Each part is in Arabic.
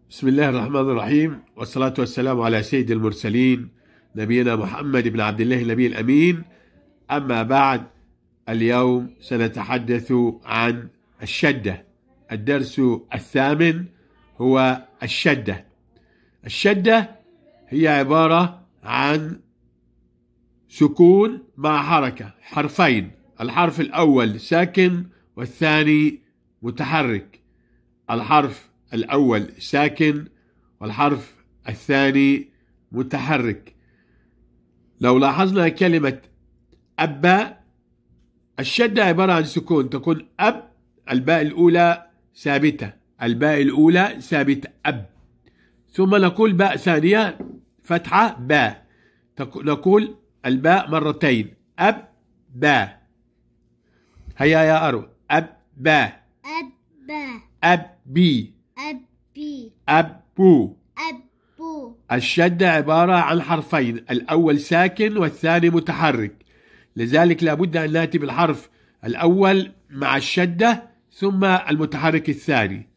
بسم الله الرحمن الرحيم، والصلاة والسلام على سيد المرسلين نبينا محمد بن عبد الله النبي الأمين. أما بعد، اليوم سنتحدث عن الشدة. الدرس الثامن هو الشدة. الشدة هي عبارة عن سكون مع حركة، حرفين، الحرف الأول ساكن والثاني متحرك. الحرف الأول ساكن والحرف الثاني متحرك. لو لاحظنا كلمة أب، الشدة عبارة عن سكون، تكون أب، الباء الأولى ثابتة، الباء الأولى ثابتة أب، ثم نقول باء ثانية فتحة باء، نقول الباء مرتين أب باء. هيا يا أرو، أب باء، أب با، أبي، أبي، أبو. أبو. الشدة عبارة عن حرفين، الأول ساكن والثاني متحرك، لذلك لابد أن نأتي بالحرف الأول مع الشدة ثم المتحرك الثاني.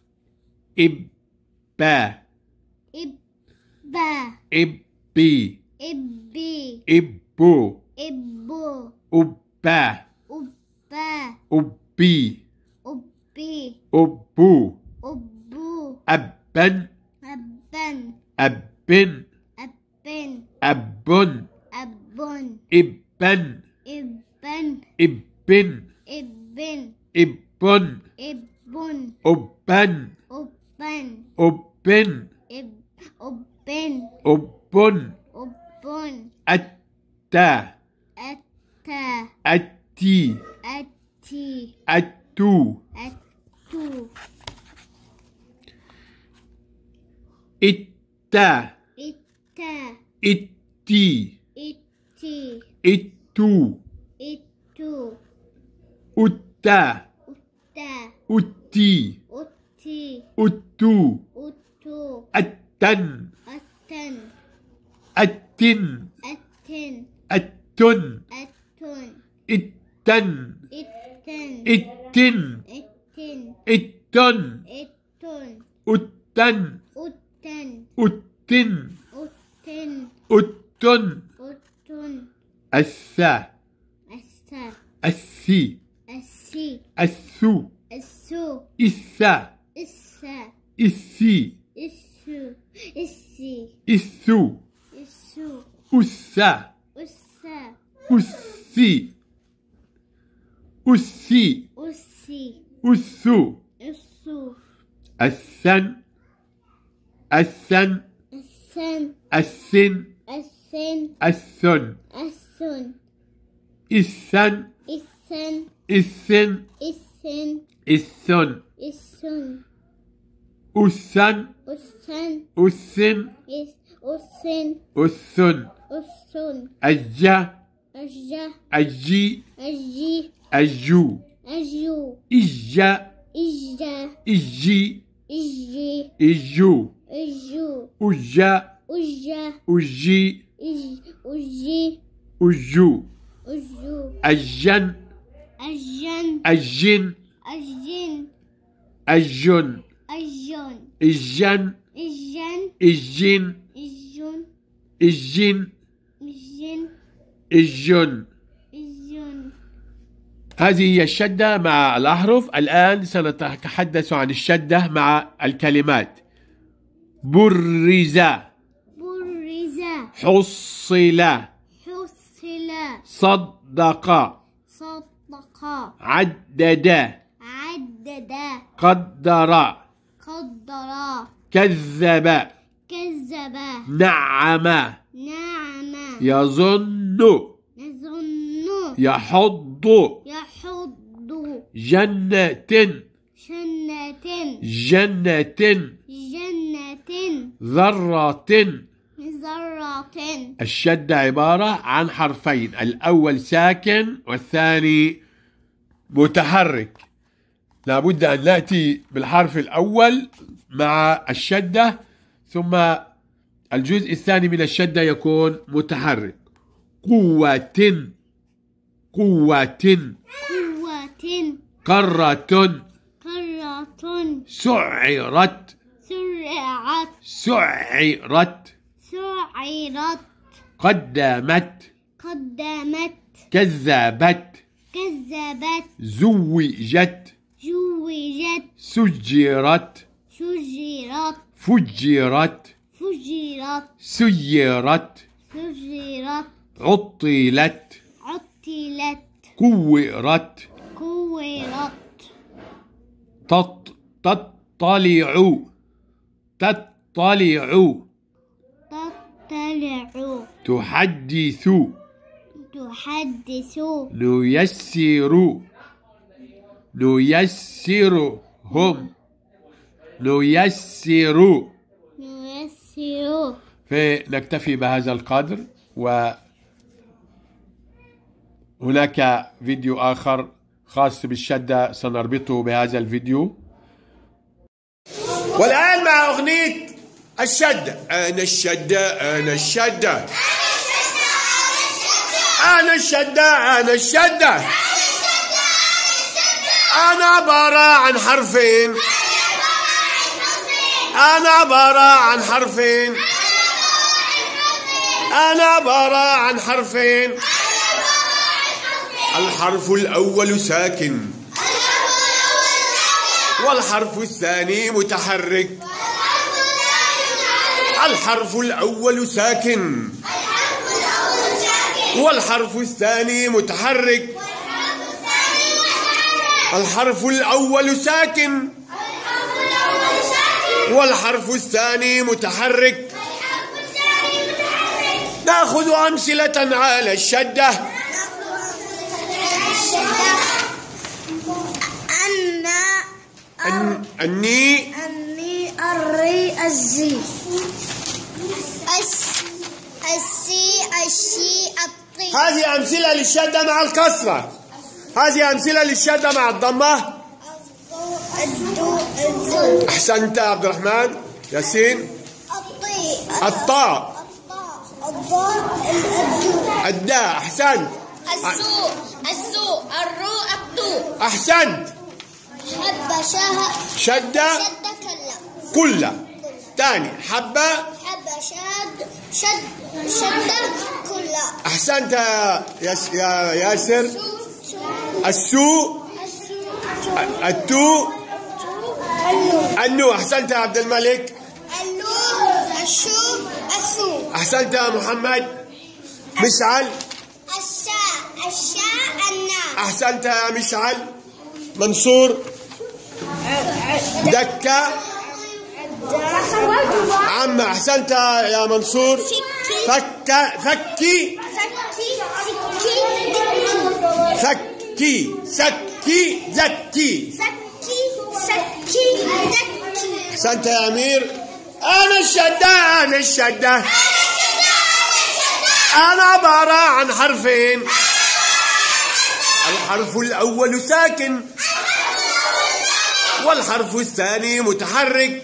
إبا، إبا، إبي، إبي، إبو، إبو، أبا، أبا، أبي، أبي، أبو. أبو. أبا، أبن، أبن، أبن، أبن، أبن، إبن، إبن، إبن، إبن، إبن، إبن، أبن، أبن، أبن، أبن، أبن. أبن. أتا، أتا، أتي، أتي، أتو. أتو. إتا، إتا، إتي، إتي، إتو. إتو. أتا، أتا، أتي، أتي، أتو. أتو. أتن، أتن، أتن، أتن، أتن. أتن، إتن، إتن، إتن، إتن، إتن. إتن، أتن، أتن، أتن، أتن، أتن. أتن. الثا، السا، الثي، السي، الثو، السو، الثا، السا، الثي، السو، السي، الثو، السو، أثا، السا، أثي، أثي، السي، أثو. السو، الثن، الثن، السن، الثن، السن، الثن، السن، الثن، السن، الثن، السن، الثن، السن، أثن، السن، أثن، السن، أثن. السن، الجا، الجا، الجي، الجي، الجو. الجو، إجا، إجا، إجي، إجي، إجو. الجو، أجا، أجا، أجي، أجي، أجو. أجو. الجن، الجن، الجن، الجن، الجن. الجن، الجن، الجن، الجن، الجن، الجن، الجن، الجن. الجن. هذه هي الشدة مع الأحرف. الآن سنتحدث عن الشدة مع الكلمات. برز، برز، حصل، حصل، صدق، صدق، عدد، عدد، قدر، قدر، كذب، كذب، نعم، نعم، يظن، يظن، يحض، يحض، جنة، جنة، جنة، جنة، ذرة. ذرة. الشدة عبارة عن حرفين، الأول ساكن والثاني متحرك. لابد أن نأتي بالحرف الأول مع الشدة، ثم الجزء الثاني من الشدة يكون متحرك. قوة، قوة، قرة، قرة، سعرت، سرعت، سعرت سعرت قدمت قدمت كذبت كذبت زوجت زوجت سجرت سجرت فجرت فجرت سيرت سجرت عطلت عطلت كورت كورت تطلع تطلع تطلع تحدث تحدث نيسر نيسرهم نيسر. نيسر. فنكتفي بهذا القدر، وهناك فيديو آخر خاص بالشدة سنربطه بهذا الفيديو. والآن مع أغنية الشدة. أنا الشدة أنا الشدة أنا الشدة أنا الشدة أنا عبارة عن حرفين أنا عبارة عن حرفين أنا عبارة عن حرفين. الحرف الأول ساكن والحرف الثاني متحرك. الحرف الأول ساكن والحرف الثاني متحرك. الحرف الأول ساكن والحرف الثاني متحرك. نأخذ أمثلة على الشدة. أني الري الزي السي الشي الطي. هذه أمثلة للشدة مع الكسرة. هذه أمثلة للشدة مع الضمة. أحسنت عبد الرحمن. ياسين الطاء الداء. أحسنت. السوء الروء الطوء. أحسنت. شد كل. تاني حبة شد كل. أحسنت يا ياسر. السوء التو النو. أحسنت يا عبد الملك. السوء. أحسنت يا محمد. مشعل الشاء الناء. أحسنت يا مشعل. منصور دكة عم. أحسنت يا منصور. فكي سكي زكي. أحسنت يا أمير. أنا الشدة أنا الشدة أنا عبارة عن حرفين. الحرف الأول ساكن والحرف الثاني متحرك.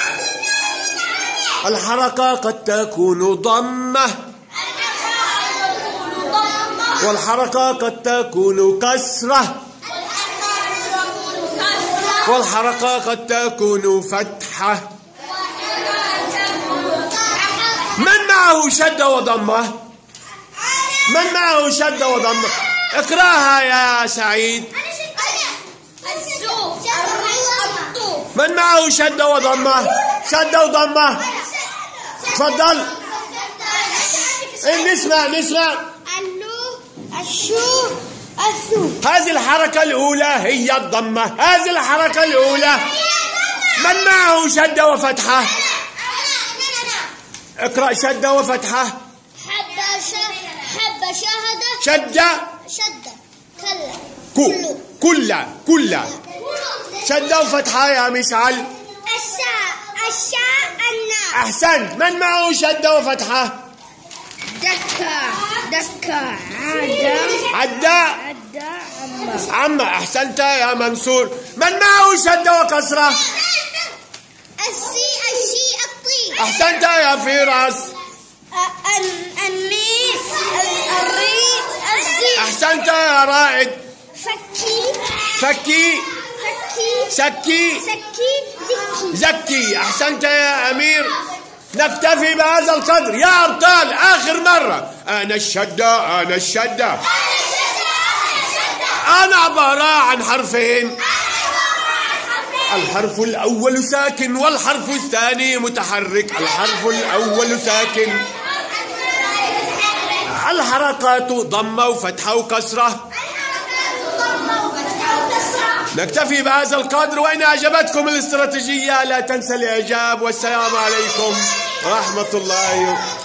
الحركة قد تكون ضمة والحركة قد تكون كسرة والحركة قد تكون فتحة. من معه شدة وضمة؟ من معه شدة وضمة؟ اقرأها يا سعيد. من معه شدة وضمة؟ شدة وضمة. تفضل. نسمع. الشو السو. هذه الحركة الأولى هي الضمة. هذه الحركة الأولى. من معه شدة وفتحة؟ اقرأ شدة وفتحة. حب شهد. شدة كل. شدة وفتحة يا مشعل. الشاء الناء. أحسنت. من معه شدة وفتحة؟ دكة عدى عم. أحسنت يا منصور. من معه شدة وكسرة؟ الشي الطي. أحسنت يا فراس. الري الزي. أحسنت يا رائد. فكي سكي زكي. أحسنت يا أمير. نكتفي بهذا القدر يا أبطال. آخر مرة. أنا الشدة أنا الشدة. أنا عبارة عن حرفين. الحرف الأول ساكن والحرف الثاني متحرك. الحرف الأول ساكن. الحركات ضمة وفتحة وكسرة. نكتفي بهذا القدر. وإن أعجبتكم الاستراتيجية لا تنسى الإعجاب. والسلام عليكم ورحمة الله